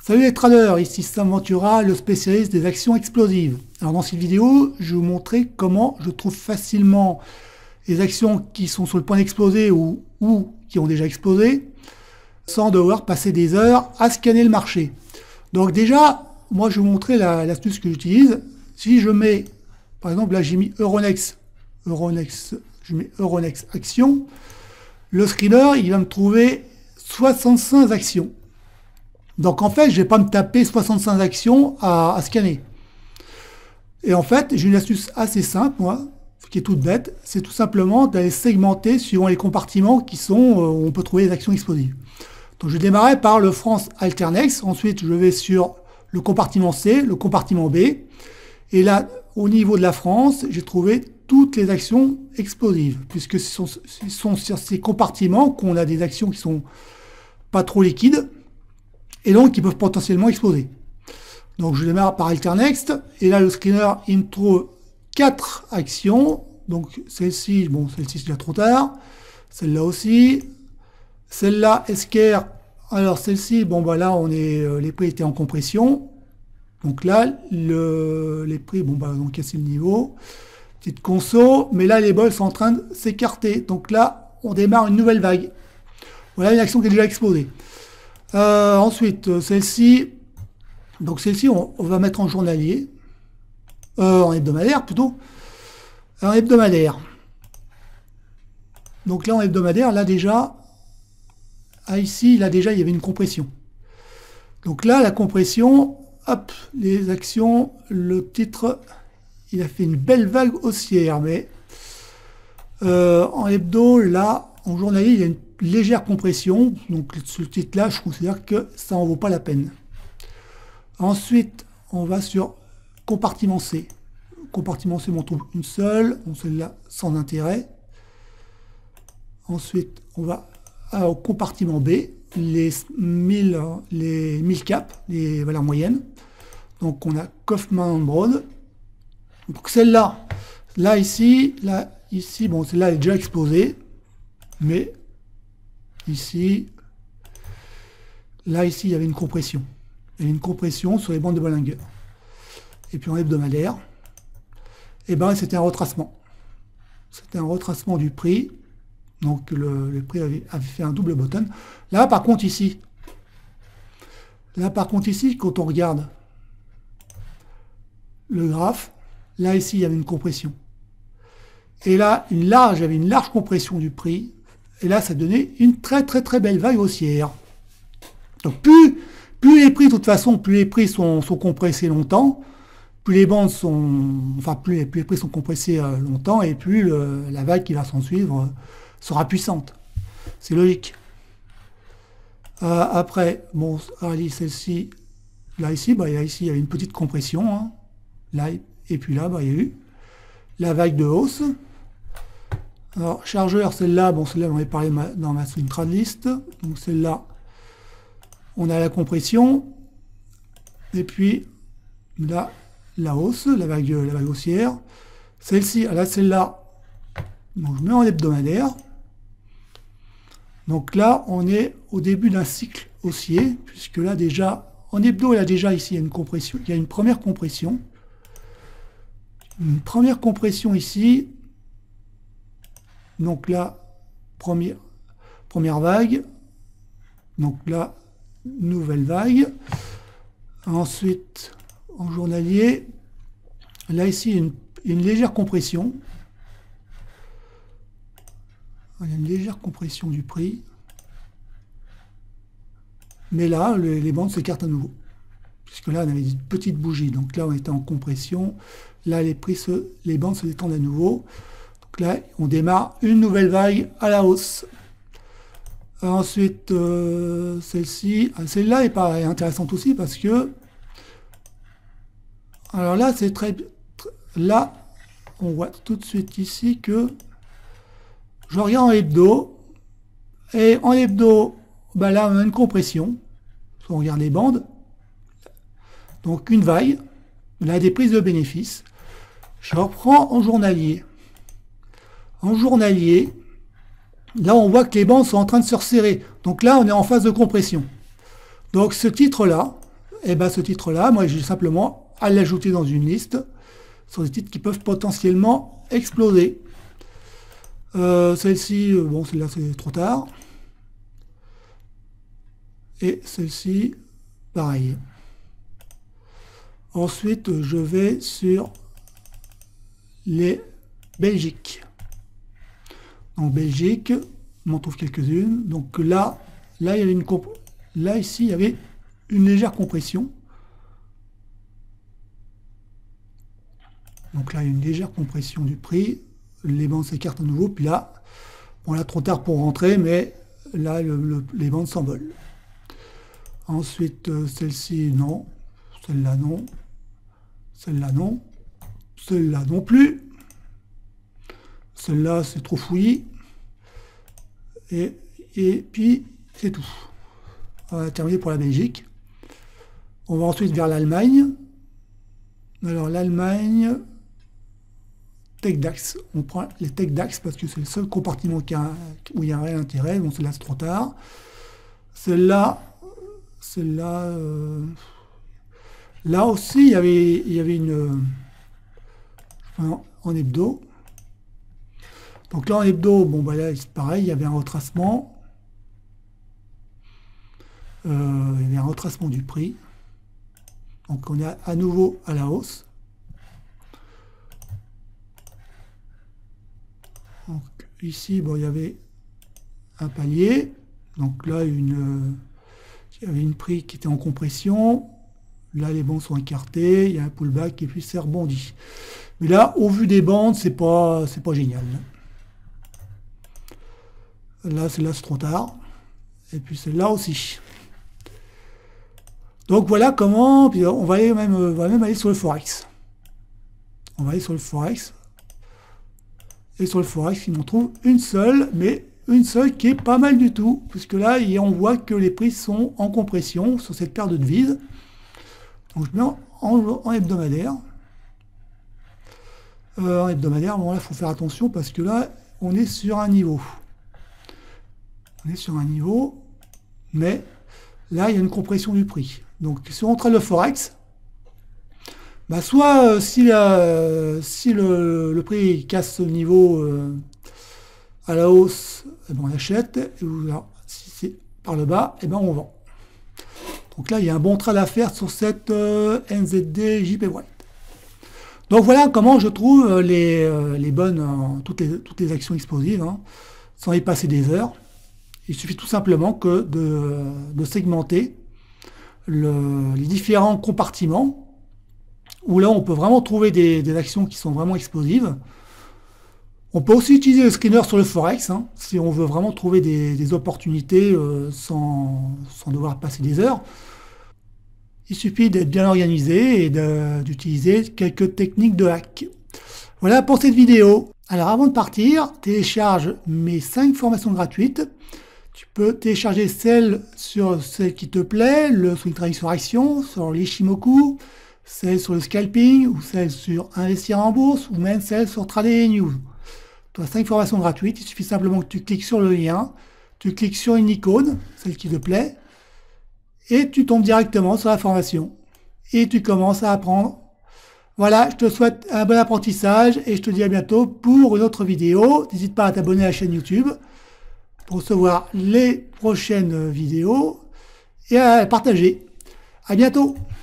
Salut les traders, ici Sam Ventura, le spécialiste des actions explosives. Alors dans cette vidéo, je vais vous montrer comment je trouve facilement les actions qui sont sur le point d'exploser ou qui ont déjà explosé, sans devoir passer des heures à scanner le marché. Donc déjà, moi je vais vous montrer l'astuce que j'utilise. Si je mets, par exemple là j'ai mis Euronext, je mets Euronext Action, le screener il va me trouver 65 actions. Donc en fait, je ne vais pas me taper 65 actions à scanner. Et en fait, j'ai une astuce assez simple, moi, qui est toute bête, c'est tout simplement d'aller segmenter suivant les compartiments qui sont où on peut trouver les actions explosives. Donc je vais démarrer par le France Alternex, ensuite je vais sur le compartiment C, le compartiment B, et là, au niveau de la France, j'ai trouvé toutes les actions explosives, puisque ce sont sur ces compartiments qu'on a des actions qui sont pas trop liquides, et donc qui peuvent potentiellement exploser. Donc je démarre par Alternext, et là le screener il me trouve 4 actions, donc celle-ci, bon celle-ci c'est déjà trop tard, celle-là aussi, celle-là Esker, alors celle-ci, bon bah là on est, les prix étaient en compression, donc là les prix, bon bah ils ont cassé le niveau, petite conso, mais là les bols sont en train de s'écarter, donc là on démarre une nouvelle vague. Voilà une action qui est déjà explosée. Ensuite, celle-ci, donc celle-ci, on va mettre en journalier, en hebdomadaire plutôt, en hebdomadaire. Donc là, en hebdomadaire, là déjà, ici, là déjà, il y avait une compression. Donc là, la compression, hop, les actions, le titre, il a fait une belle vague haussière, mais en hebdo, là, en journalier, il y a une légère compression, donc ce titre là je considère que ça en vaut pas la peine. Ensuite on va sur compartiment C. Compartiment C, on trouve une seule, celle-là sans intérêt. Ensuite on va au compartiment B, les 1000 caps, les valeurs moyennes. Donc on a Kaufman Broad. Donc celle-là, là ici, bon celle-là elle est déjà explosée, mais ici, là ici il y avait une compression. Il y avait une compression sur les bandes de Bollinger. Et puis en hebdomadaire, et ben c'était un retracement. C'était un retracement du prix. Donc le prix avait fait un double bottom. Là par contre ici, quand on regarde le graphe, là ici il y avait une compression. Et là il y avait une large compression du prix. Et là, ça donnait une très belle vague haussière. Donc plus les prix, de toute façon, plus les prix sont compressés longtemps, plus les bandes sont, enfin plus les prix sont compressés longtemps, et plus la vague qui va s'en suivre sera puissante. C'est logique. Après, bon, allez, celle-ci, là ici, il y avait une petite compression, hein, là, et puis là, il y a eu la vague de hausse. Alors, chargeur, celle-là, bon, celle-là, on avait parlé dans ma swing trade list. Donc, celle-là, on a la compression. Et puis, là, la hausse, la vague haussière. Celle-ci, là, celle-là, donc, je mets en hebdomadaire. Donc là, on est au début d'un cycle haussier, puisque là, déjà, en hebdo, là, déjà, ici, il y a une compression. Il y a une première compression. Une première compression ici. Donc là, première vague. Donc là, nouvelle vague. Ensuite, en journalier, là ici, il y a une légère compression. Il y a une légère compression du prix. Mais là, les bandes s'écartent à nouveau. Puisque là, on avait une petite bougie. Donc là, on était en compression. Là, les bandes se détendent à nouveau. Donc là, on démarre une nouvelle vague à la hausse. Ensuite, celle-ci, celle-là est pas intéressante aussi parce que, alors là, c'est là, on voit tout de suite ici que je regarde en hebdo, et en hebdo, là, on a une compression. Si on regarde les bandes, donc une vague, là, des prises de bénéfices. Je reprends en journalier. En journalier, là on voit que les bandes sont en train de se resserrer. Donc là on est en phase de compression. Donc ce titre-là, et ben ce titre-là, moi j'ai simplement à l'ajouter dans une liste sur des titres qui peuvent potentiellement exploser. Celle-ci, bon celle-là c'est trop tard. Et celle-ci, pareil. Ensuite, je vais sur les Belgiques. Donc Belgique, on en trouve quelques-unes. Donc là il y avait là ici il y avait une légère compression. Donc là il y a une légère compression du prix. Les bandes s'écartent à nouveau. Puis là, on a trop tard pour rentrer, mais là les bandes s'envolent. Ensuite celle-ci non, celle-là non, celle-là non, celle-là non plus. Celle-là c'est trop fouillis. Et puis c'est tout. On va terminer pour la Belgique. On va ensuite vers l'Allemagne. Alors l'Allemagne, TechDAX. On prend les TechDAX parce que c'est le seul compartiment où il y a un réel intérêt. Bon, celle-là c'est trop tard. Celle-là, là aussi il y avait une en hebdo. Donc là en hebdo, bon bah là c'est pareil, il y avait un retracement. Il y avait un retracement du prix. Donc on est à nouveau à la hausse. Donc ici, bon, il y avait un palier. Donc là, il y avait une prix qui était en compression. Là, les bandes sont écartées. Il y a un pullback et puis c'est rebondi. Mais là, au vu des bandes, c'est pas génial. Là, c'est trop tard. Et puis c'est là aussi. Donc voilà comment, puis on va même aller sur le Forex. On va aller sur le Forex. Et sur le Forex, il m'en trouve une seule, mais une seule qui est pas mal du tout. Puisque là, on voit que les prix sont en compression sur cette paire de devises. Donc je mets en hebdomadaire. En hebdomadaire, bon là, il faut faire attention parce que là, on est sur un niveau. On est sur un niveau, mais là, il y a une compression du prix. Donc, si on traite le Forex, bah soit si le prix casse ce niveau à la hausse, eh ben on achète, et si c'est par le bas, eh ben on vend. Donc là, il y a un bon trade à faire sur cette NZD JP White. Donc voilà comment je trouve les bonnes, toutes les actions explosives, hein, sans y passer des heures. Il suffit tout simplement que de segmenter les différents compartiments où là on peut vraiment trouver des actions qui sont vraiment explosives. On peut aussi utiliser le screener sur le Forex, hein, si on veut vraiment trouver des opportunités sans devoir passer des heures. Il suffit d'être bien organisé et d'utiliser quelques techniques de hack. Voilà pour cette vidéo. Alors avant de partir, télécharge mes 5 formations gratuites. Tu peux télécharger celle qui te plaît, le swing trading sur action, sur l'Ishimoku, celle sur le scalping, ou celle sur investir en bourse, ou même celle sur Trader News. Tu as 5 formations gratuites, il suffit simplement que tu cliques sur le lien, tu cliques sur une icône, celle qui te plaît, et tu tombes directement sur la formation. Et tu commences à apprendre. Voilà, je te souhaite un bon apprentissage, et je te dis à bientôt pour une autre vidéo. N'hésite pas à t'abonner à la chaîne YouTube pour recevoir les prochaines vidéos et à partager. À bientôt!